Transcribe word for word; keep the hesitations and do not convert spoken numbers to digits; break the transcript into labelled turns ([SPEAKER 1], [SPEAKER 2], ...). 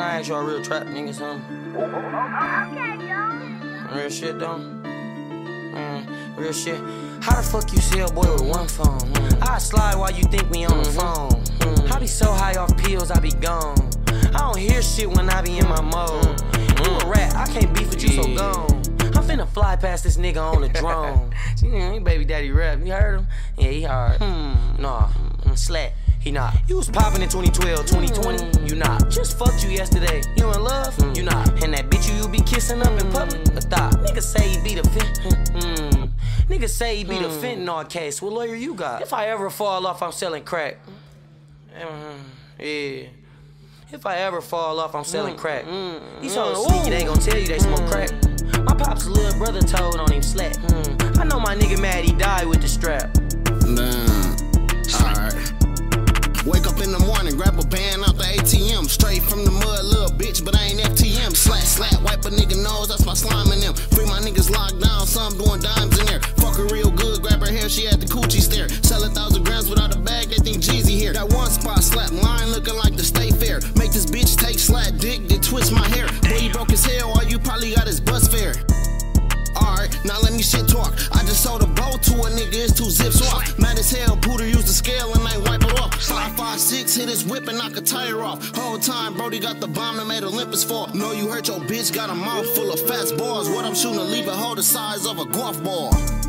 [SPEAKER 1] I ask y'all real trap niggas something?
[SPEAKER 2] Okay, y'all.
[SPEAKER 1] Real shit though? Mm, real shit. How the fuck you sell boy with one phone? Mm. I slide while you think we on the phone. Mm. I be so high off pills, I be gone. I don't hear shit when I be in my mode. Mm. You a rat, I can't beef with you, so gone. I'm finna fly past this nigga on the drone. See, ain't baby daddy rap. You heard him? Yeah, he hard. Hmm. Nah, mm, slat. He not. You was poppin' in twenty twelve, twenty twenty. You not. Just fucked you yesterday. You in love? Mm. You not. And that bitch you, you be kissing up in public? A thought. Nigga say he be the fin. Mm. Nigga say he be the fentanyl case. What lawyer you got? If I ever fall off, I'm selling crack. Mm. Yeah. If I ever fall off, I'm selling crack. Mm. These hoes sneaky, they gon' tell you they smoke crack. My pop's little brother told on him slack. Mm. I know my nigga mad he died with the strap.
[SPEAKER 3] Damn. Alright. Wake up in the morning, grab a band out the A T M. Straight from the mud, little bitch, but I ain't F T M. Slap, slap, wipe a nigga nose, that's my slime in them. Free my niggas locked down, some doing dimes in there. Fuck her real good, grab her hair, she had the coochie stare. Sell a thousand grams without a bag, they think Jeezy here. That one spot slap line looking like the State Fair. Make this bitch take slap dick, then twist my hair. Boy, he broke his hair, or you probably got his bus fare. Alright, now let me shit talk. I just sold a bow to a nigga, it's two zips off. Mad as hell, Pooter used the scale and ain't wipe it off. five five six, hit his whip and knock a tire off. Whole time, Brody got the bomb that made Olympus fall. Know you hurt your bitch, got a mouth full of fast balls. What I'm shooting, leave a hole the size of a golf ball.